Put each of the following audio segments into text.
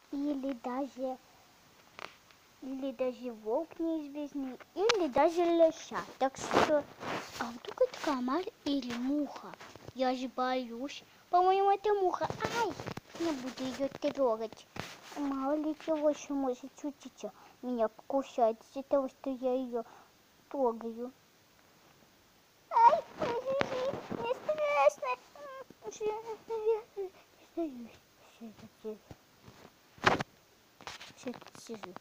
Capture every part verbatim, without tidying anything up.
или даже, или даже волк неизвестный, или даже лося. Так что, а вдруг это комар или муха? Я же боюсь. По-моему, это муха. Ай, не буду ее трогать. Мало ли чего еще может случиться. Меня покусать из-за того, что я ее трогаю. Ай, мне страшно. Все тут сижу.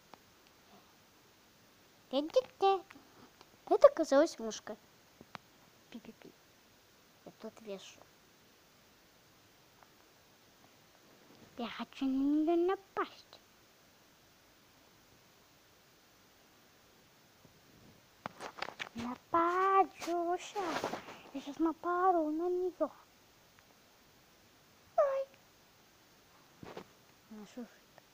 Это оказалась мушка. Пи-пи-пи. Я тут вешу. Я хочу на нее напасть. Нападюша. Я сейчас напару на нее. Ай. Она шуршит.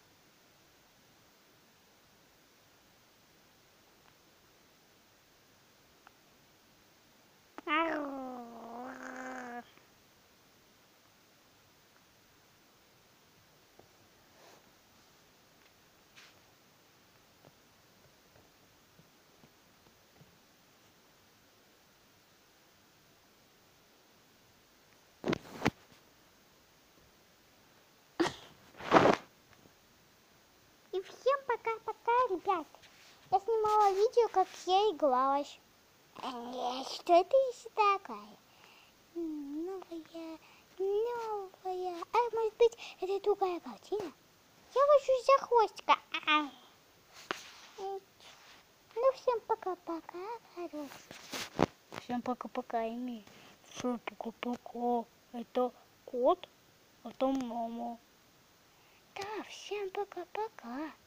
И всем пока-пока, ребят. Я снимала видео, как я игралась. Что это еще такое? Новая, новая. А может быть, это другая картина? Я вожусь за хвостика. А-а. Ну, всем пока-пока, хороший. Всем пока-пока, Эми. Всем пока-пока. Это кот, а то мама. Да, всем пока-пока.